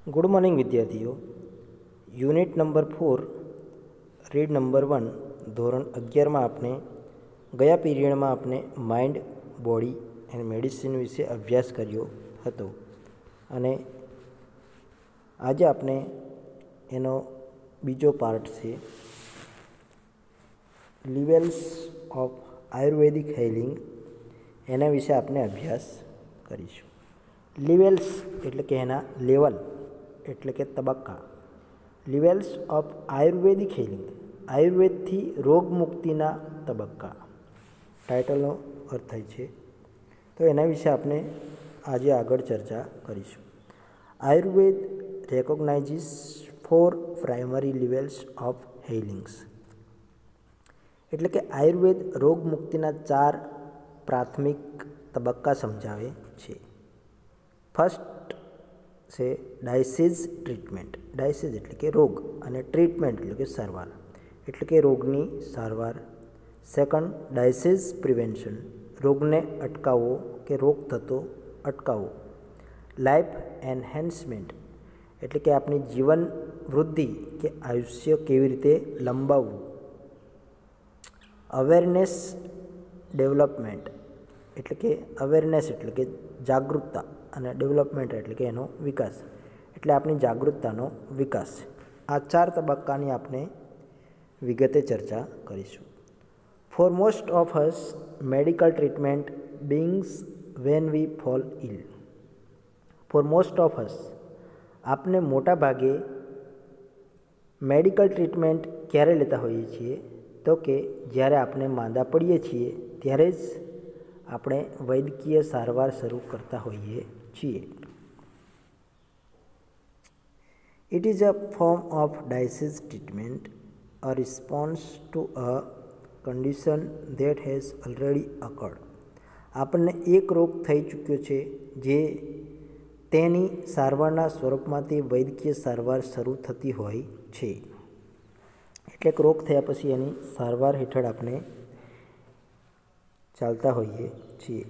Good morning विद्यार्थियों। Unit number 4 read number 1 ધોરણ 11માં આપણે ગયા પીરિયડમાં આપણે માઇન્ડ, બોડી એન્ડ મેડિસિન વિશે અભ્યાસ કર્યો હતો અને આજે આપણે એનો બીજો પાર્ટ છે લેવલ્સ ઓફ આયુર્વેદિક હીલિંગ, એના વિશે આપણે અભ્યાસ કરીશું। લેવલ્સ એટલે કે એના લેવલ એટલે કે તબક્કા। લેવલ્સ ઓફ આયુર્વેદિક હીલિંગ, આયુર્વેદથી રોગમુક્તિના તબક્કા ટાઇટલનો અર્થ થાય છે। તો એના વિશે આપણે આજે આગળ ચર્ચા કરીશું। Ayurveda recognises 4 primary levels of healings, એટલે કે આયુર્વેદ રોગમુક્તિના 4 પ્રાથમિક તબક્કા સમજાવે છે। ફર્સ્ટ છે ડાયસીઝ ટ્રીટમેન્ટ। ડાયસીઝ એટલે કે રોગ અને ટ્રીટમેન્ટ એટલે કે સારવાર, એટલે કે રોગની સારવાર। સેકન્ડ ડાયસીઝ પ્રિવેન્શન, રોગને અટકાવવો કે રોગ થતો અટકાવવો। લાઈફ એન્હેન્સમેન્ટ એટલે કે આપણી જીવન વૃદ્ધિ કે આયુષ્ય કેવી રીતે લંબાવવું। અવેરનેસ ડેવલપમેન્ટ એટલે કે અવેરનેસ એટલે કે જાગૃતતા અને ડેવલપમેન્ટ એટલે કે એનો વિકાસ, એટલે આપણી જાગૃતતાનો વિકાસ। આ 4 તબક્કાની આપણે વિગતે ચર્ચા કરીશું। For most of us medical treatment beings when we fall ill. For most of us, આપણે મોટા ભાગે મેડિકલ ટ્રીટમેન્ટ ક્યારે લેતા હોઈએ છીએ તો કે જ્યારે આપણે માંદા પડીએ છીએ ત્યારે જ આપણે વૈદ્યકીય સારવાર શરૂ કરતા હોઈએ છીએ। It is a form of disease treatment, a response to a condition that has already occurred। આપણને એક રોગ થઈ ચૂક્યો છે જે તેની સારવારના સ્વરૂપમાં તે વૈદ્યકીય સારવાર શરૂ થતી હોય છે, એટલે કે રોગ થયા પછી એની સારવાર હેઠળ આપણે ચાલતા હોઈએ છીએ।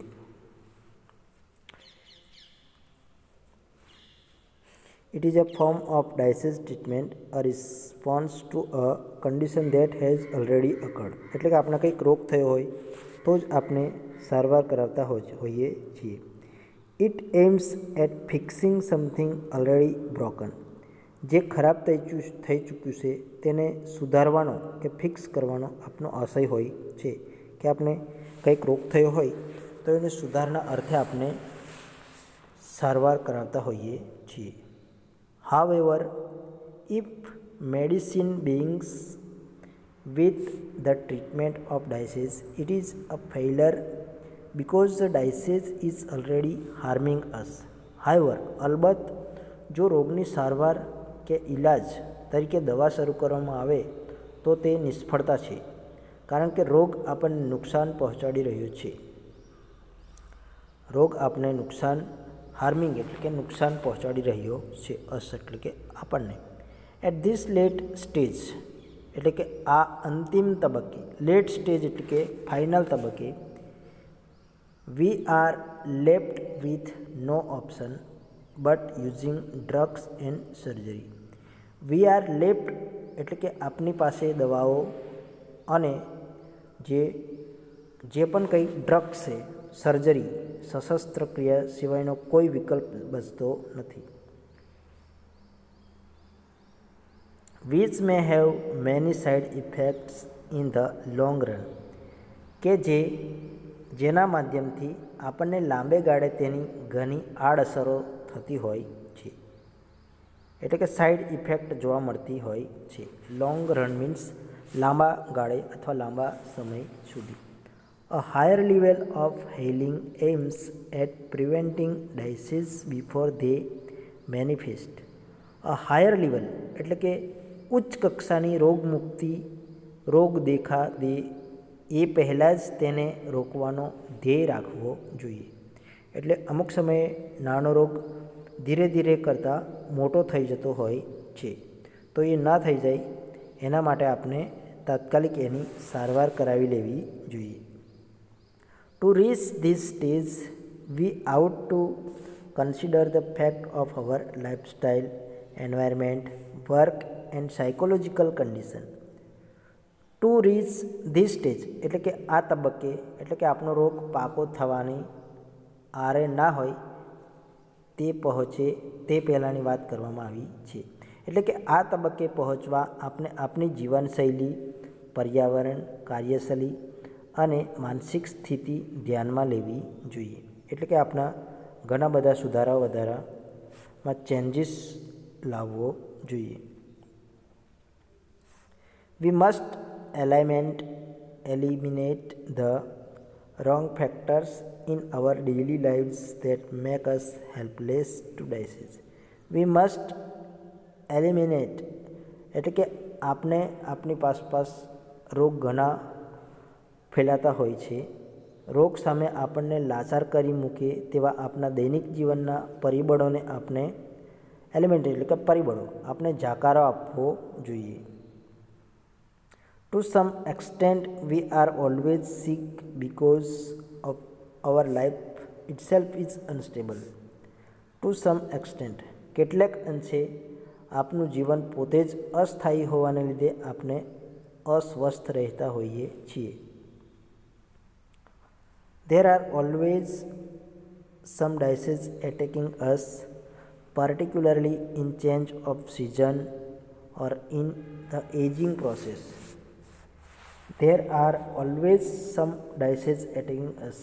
It is a form of disease treatment, a response to a condition that has already occurred। એટલે કે આપણે કંઈક રોગ થયો હોય તો જ આપણે સારવાર કરાવતા હોઈએ છીએ। It aims at fixing something already broken। જે ખરાબ થઈ ચૂક્યું છે તેને સુધારવાનો કે ફિક્સ કરવાનો આપણો આશય હોય છે, કે આપણે કંઈક રોગ થયો હોય તો એને સુધારના અર્થે આપણે સારવાર કરાવતા હોઈએ છીએ। However, if medicine begins with the treatment of disease, it is a failure because the disease is already harming us. However, અલબત્ત જો રોગની સારવાર કે ઇલાજ તરીકે દવા શરૂ કરવામાં આવે તો તે નિષ્ફળતા છે, કારણ કે રોગ આપણને નુકસાન પહોંચાડી રહ્યો છે। રોગ આપણે નુકસાન, હાર્મિંગ એટલે કે નુકસાન પહોંચાડી રહ્યો છે, અસ એટલે કે આપણને। એટ ધીસ લેટ સ્ટેજ એટલે કે આ અંતિમ તબક્કે, લેટ સ્ટેજ એટલે કે ફાઇનલ તબક્કે, we are left with no option but using drugs and surgery. We are left એટલે કે આપણી પાસે દવાઓ અને જે પણ કંઈ ડ્રગ્સ છે, સર્જરી, સશસ્ત્ર ક્રિયા સિવાયનો કોઈ વિકલ્પ બચતો નથી। Which may have many side effects in the long run, કે જેના માધ્યમથી આપણને લાંબે ગાળે તેની ઘણી આડઅસરો થતી હોય છે, એટલે કે સાઇડ ઇફેક્ટ જોવા મળતી હોય છે। લોંગ રન મીન્સ લાંબા ગાળે અથવા લાંબા સમય સુધી। A higher level of healing aims at preventing disease before they manifest। A higher level એટલે કે ઉચ્ચ કક્ષાની રોગમુક્તિ, રોગ દેખા દે એ પહેલાં જ તેને રોકવાનો ધ્યેય રાખવો જોઈએ। એટલે અમુક સમયે નાનો રોગ ધીરે ધીરે કરતાં મોટો થઈ જતો હોય છે, તો એ ના થઈ જાય એના માટે આપણે તાત્કાલિક એની સારવાર કરાવી લેવી જોઈએ। To reach this stage, we ought to consider the fact of our lifestyle, environment, work and psychological condition. To reach this stage એટલે કે આ તબક્કે એટલે કે આપણો રોગ પાકો થવાની આરે ના હોય તે પહોંચે તે પહેલાંની વાત કરવામાં આવી છે. એટલે કે આ તબક્કે પહોંચવા આપણે આપણી જીવનશૈલી, પર્યાવરણ, કાર્યશૈલી અને માનસિક સ્થિતિ ધ્યાનમાં લેવી જોઈએ. એટલે કે આપણા ઘણા બધા સુધારા વધારામાં ચેન્જીસ લાવવો જોઈએ. We must eliminate the wrong factors in our daily lives that make us helpless to disease. We must eliminate એટલે કે આપણે આપણી આસપાસ રોગ ઘણા ફેલાતા હોય છે. રોગ સામે આપણને લાચાર કરી મૂકે તેવા આપણા દૈનિક જીવનના પરિબળોને આપણે એલિમેન્ટ એટલે કે પરિબળો આપણે જાકારો આપવો જોઈએ. To some extent we are always sick because of our life itself is unstable. To some extent કેટલાક અંશે આપનું જીવન પોતે જ અસ્થાયી હોવાને લીધે આપણે અસ્વસ્થ રહેતા હોઈએ છીએ. There are always some diseases attacking us, particularly in change of season or in the aging process. There are always some diseases attacking us.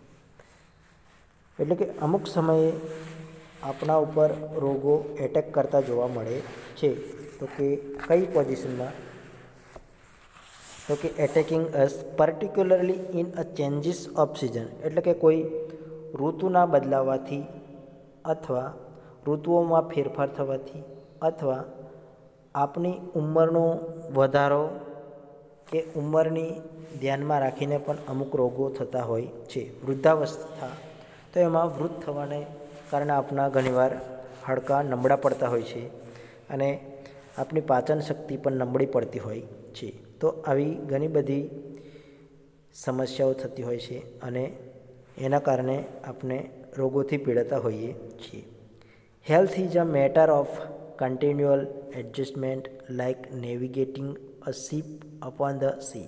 એટલે કે અમુક સમયે આપણા ઉપર રોગો એટેક કરતા જોવા મળે છે. તો કે કઈ પોઝિશનમાં? તો કે attacking us particularly in a changes of season એટલે કે કોઈ ઋતુના બદલાવાથી અથવા ઋતુઓમાં ફેરફાર થવાથી અથવા આપણી ઉંમરનો વધારો કે ઉંમરની ધ્યાનમાં રાખીને પણ અમુક રોગો થતા હોય છે. વૃદ્ધાવસ્થા તો એમાં વૃદ્ધ થવાને કારણે આપણા ઘણીવાર હાડકાં નબળા પડતા હોય છે અને આપણી પાચન શક્તિ પણ નબળી પડતી હોય છે. તો આવી ઘણી બધી સમસ્યાઓ થતી હોય છે અને એના કારણે આપણે રોગોથી પીડાતા હોઈએ છીએ. Health is a matter of continual adjustment like navigating a ship upon the sea.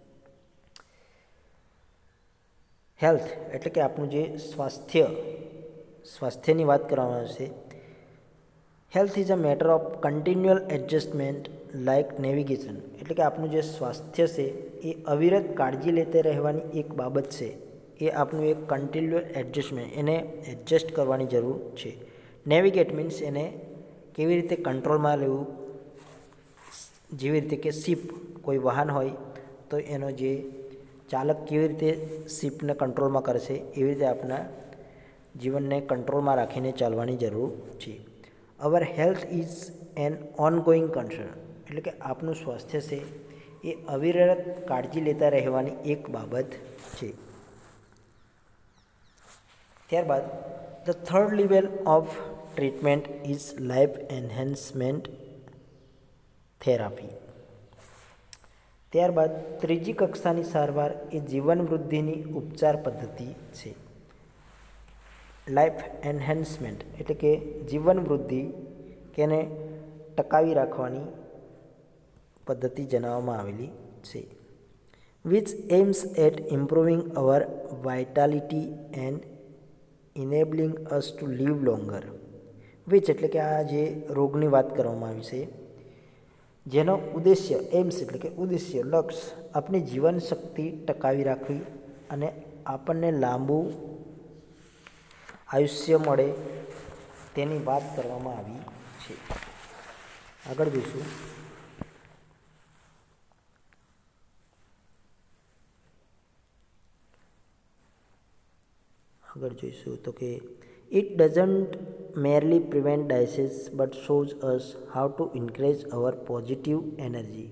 Health એટલે કે આપણું જે સ્વાસ્થ્યની વાત કરવામાં આવશે. Health is a matter of continual adjustment like navigation એટલે કે આપણું જે સ્વાસ્થ્ય છે એ અવિરત કાળજી લેતે રહેવાની એક બાબત છે. એ આપણું એક કન્ટિન્યુઅલ એડજસ્ટમેન્ટ એને એડજસ્ટ કરવાની જરૂર છે. નેવિગેટ મીન્સ એને કેવી રીતે કંટ્રોલમાં લેવું. જેવી રીતે કે શિપ કોઈ વાહન હોય તો એનો જે ચાલક કેવી રીતે શિપને કંટ્રોલમાં કરશે એવી રીતે આપણા જીવનને કંટ્રોલમાં રાખીને ચાલવાની જરૂર છે. Our health is an ongoing concern એટલે કે આપણું સ્વાસ્થ્ય છે એ અવિરત કાળજી લેતા રહેવાની એક બાબત છે. ત્યારબાદ the third level of treatment is life enhancement therapy. ત્યારબાદ ત્રીજી કક્ષાની સારવાર એ જીવન વૃદ્ધિની ઉપચાર પદ્ધતિ છે. લાઈફ એન્હેન્સમેન્ટ એટલે કે જીવન વૃદ્ધિ કે એને ટકાવી રાખવાની પદ્ધતિ જણાવવામાં આવેલી છે. Which aims at improving our vitality and enabling us to live longer. Which એટલે કે આ જે રોગની વાત કરવામાં આવી છે જેનો ઉદ્દેશ્ય એમ્સ એટલે કે ઉદ્દેશ્ય લક્ષ્ય આપણી જીવન શક્તિ ટકાવી રાખવી અને આપણને લાંબુ આયુષ્ય મળે તેની વાત કરવામાં આવી છે. આગળ જોઈશું. તો કે it doesn't merely prevent disease but shows us how to increase our positive energy.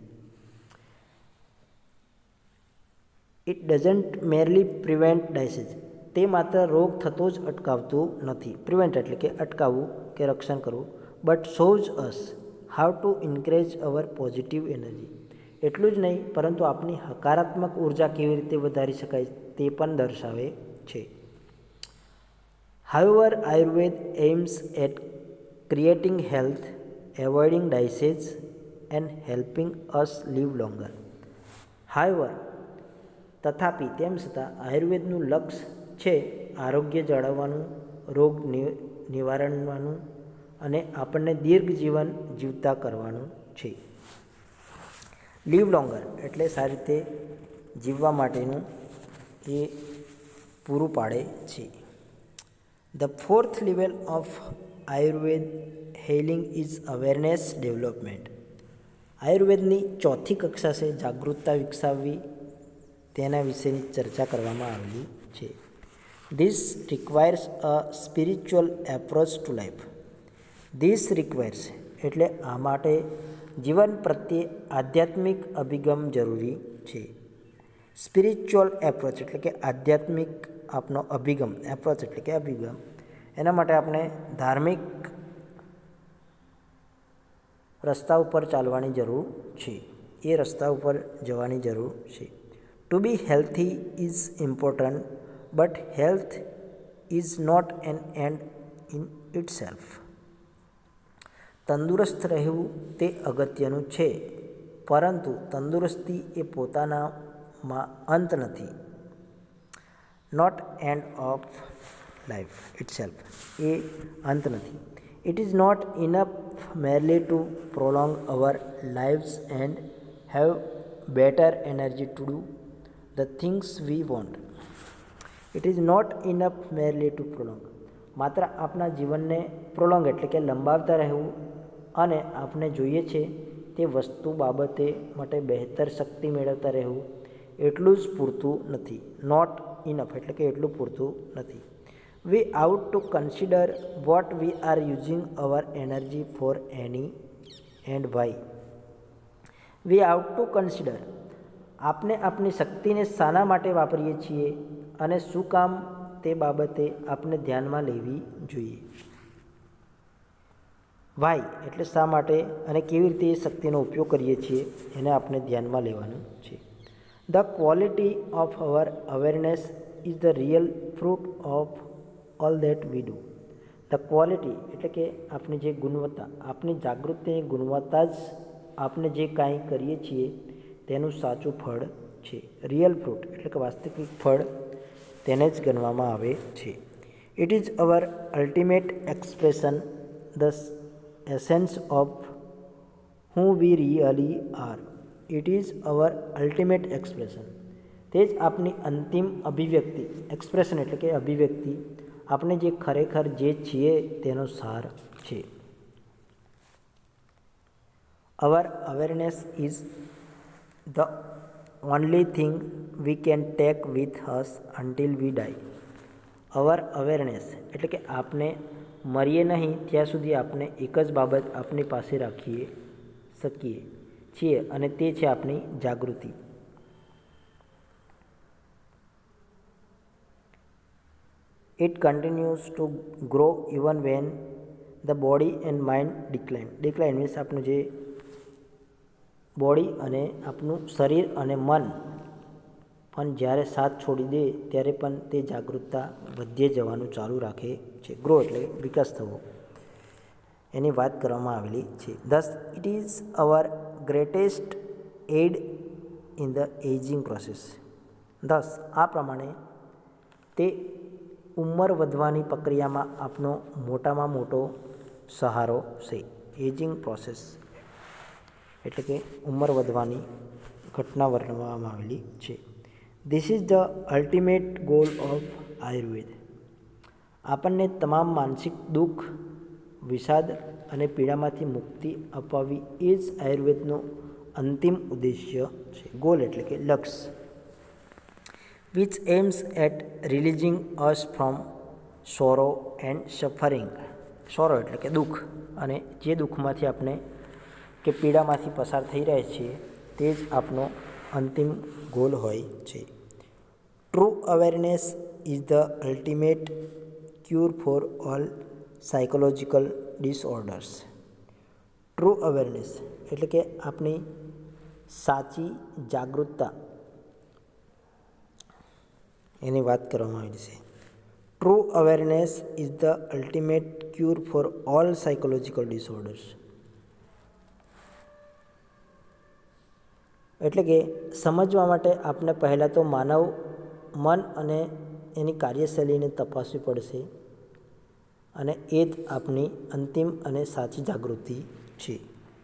It doesn't merely prevent disease તે માત્ર રોગ થતો જ અટકાવતું નથી. પ્રિવેન્ટ એટલે કે અટકાવવું કે રક્ષણ કરવું. But shows us how to increase our positive energy એટલું જ નહીં પરંતુ આપણી હકારાત્મક ઉર્જા કેવી રીતે વધારી શકાય તે પણ દર્શાવે છે. However, Ayurveda aims at creating health, avoiding disease, and helping us live longer. However, તથાપિ તેમ છતાં આયુર્વેદનું લક્ષ્ય છે આરોગ્ય જાળવવાનું, રોગ નિવારણવાનું અને આપણને દીર્ઘ જીવન જીવતા કરવાનું છે. લીવ લોંગર એટલે સારી રીતે જીવવા માટેનું એ પૂરું પાડે છે. The fourth level of Ayurveda healing is awareness development. આયુર્વેદની ચોથી કક્ષા છે જાગૃતતા વિકસાવવી, તેના વિશેની ચર્ચા કરવામાં આવેલી છે. This requires a spiritual approach to life. This requires એટલે આ માટે જીવન પ્રત્યે આધ્યાત્મિક અભિગમ જરૂરી છે. સ્પિરિચ્યુઅલ એપ્રોચ એટલે કે આધ્યાત્મિક આપનો અભિગમ, એપ્રોચ એટલે કે અભિગમ, એના માટે આપણે ધાર્મિક રસ્તા ઉપર ચાલવાની જરૂર છે, એ રસ્તા ઉપર જવાની જરૂર છે. To be healthy is important, but health is not an end in itself. તંદુરસ્ત રહેવું તે અગત્યનું છે, પરંતુ તંદુરસ્તી એ પોતાનામાં અંત નથી. Not end of life itself, એ અંત નથી. It is not enough merely to prolong our lives and have better energy to do the things we want. It is not enough merely to prolong. માત્ર આપણા જીવનને prolong એટલે કે લંબાવતા રહેવું અને આપણે જોઈએ છે તે વસ્તુ બાબતે માટે બહેતર શક્તિ મેળવતા રહેવું એટલું જ પૂરતું નથી. નોટ ઇનફ એટલે કે એટલું પૂરતું નથી. We ought to consider what we are using our energy for any and why. We ought to consider આપણે આપણી શક્તિને શાના માટે વાપરીએ છીએ અને શું કામ તે બાબતે આપણે ધ્યાનમાં લેવી જોઈએ. વાય એટલે શા માટે અને કેવી રીતે એ શક્તિનો ઉપયોગ કરીએ છીએ એને આપણે ધ્યાનમાં લેવાનું છે. The quality of our awareness is the real fruit of all that we do. The quality એટલે કે આપણી જે ગુણવત્તા, આપણી જાગૃતિની ગુણવત્તા જ આપણે જે કાંઈ કરીએ છીએ તેનું સાચું ફળ છે. રિયલ ફ્રૂટ એટલે કે વાસ્તવિક ફળ તેને જ ગણવામાં આવે છે. It is our ultimate expression, the essence of who we really are. It is our ultimate expression, તે જ આપણી અંતિમ અભિવ્યક્તિ. એક્સપ્રેશન એટલે કે અભિવ્યક્તિ, આપણે જે ખરેખર જે છીએ તેનો સાર છે. Our awareness is the only thing we can take with us until we die. Our awareness એટલે કે આપણે મરીએ નહીં ત્યાં સુધી આપણે એક જ બાબત આપણી પાસે રાખીએ શકીએ છીએ અને તે છે આપણી જાગૃતિ. It continues to grow even when the body and mind decline. Decline means આપણું જે બોડી અને આપણું શરીર અને મન પણ જ્યારે સાથ છોડી દે ત્યારે પણ તે જાગૃતતા વધે જવાનું ચાલુ રાખે છે. ગ્રો એટલે વિકાસ થવો, એની વાત કરવામાં આવેલી છે. thus it is our greatest aid in the aging process. thus આ પ્રમાણે તે ઉંમર વધવાની પ્રક્રિયામાં આપનો મોટામાં મોટો સહારો છે. એજિંગ પ્રોસેસ એટલે કે ઉંમર વધવાની ઘટના વર્ણવવામાં આવેલી છે. This is the ultimate goal of Ayurveda. આપણને તમામ માનસિક દુઃખ, વિષાદ અને પીડામાંથી મુક્તિ અપાવવી એ જ આયુર્વેદનો અંતિમ ઉદ્દેશ્ય છે. ગોલ એટલે કે લક્ષ્ય. which aims at releasing us from sorrow and suffering. Sorrow એટલે કે દુઃખ, અને જે દુઃખમાંથી આપણે કે પીડામાંથી પસાર થઈ રહ્યા છીએ તે જ આપનો અંતિમ ગોલ હોય છે. True awareness is the ultimate cure for all psychological disorders. True awareness એટલે કે આપણી સાચી જાગૃતતા એની વાત કરવામાં આવી છે. True awareness is the ultimate cure for all psychological disorders. એટલે કે સમજવા માટે આપણે પહેલાં તો માનવ મન અને એની કાર્યશૈલીને તપાસવી પડશે, અને એ જ આપણી અંતિમ અને સાચી જાગૃતિ છે.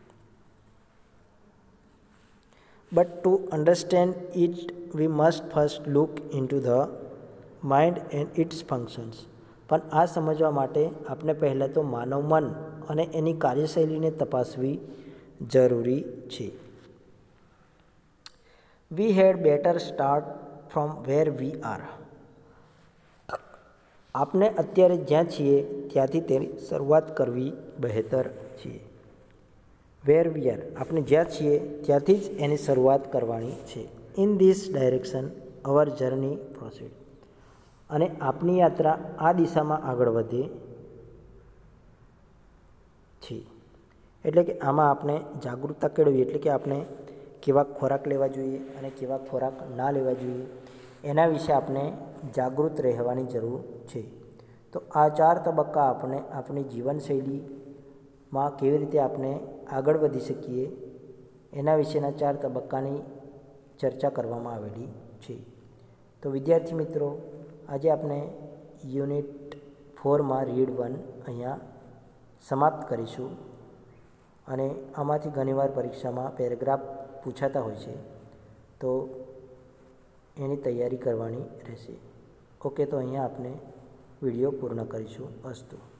But to understand it we must first look into the mind and its functions. પણ આ સમજવા માટે આપણે પહેલાં તો માનવ મન અને એની કાર્યશૈલીને તપાસવી જરૂરી છે. We had better start from where we are. આપણે અત્યારે જ્યાં છીએ ત્યાંથી તેની શરૂઆત કરવી બહેતર છે. વેર વી આર, આપણે જ્યાં છીએ ત્યાંથી જ એની શરૂઆત કરવાની છે. In this direction our journey proceed. અને આપણી યાત્રા આ દિશામાં આગળ વધે છે. એટલે કે આમાં આપણે જાગૃતતા કેળવી, એટલે કે આપણે કેવા ખોરાક લેવા જોઈએ અને કેવા ખોરાક ના લેવા જોઈએ એના વિશે આપણે જાગૃત રહેવાની જરૂર છે. તો આ 4 તબક્કા આપણે આપણી જીવનશૈલીમાં કેવી રીતે આપણે આગળ વધી શકીએ એના વિશેના 4 તબક્કાની ચર્ચા કરવામાં આવેલી છે. તો વિદ્યાર્થી મિત્રો, આજે આપણે યુનિટ 4માં રીડ 1 અહીંયા સમાપ્ત કરીશું. અને આમાંથી ઘણીવાર પરીક્ષામાં પેરેગ્રાફ પૂછાતા હોય છે, તો એની તૈયારી કરવાની રહેશે. ઓકે, તો અહીંયા આપણે વિડીયો પૂર્ણ કરીશું. અસ્તુ.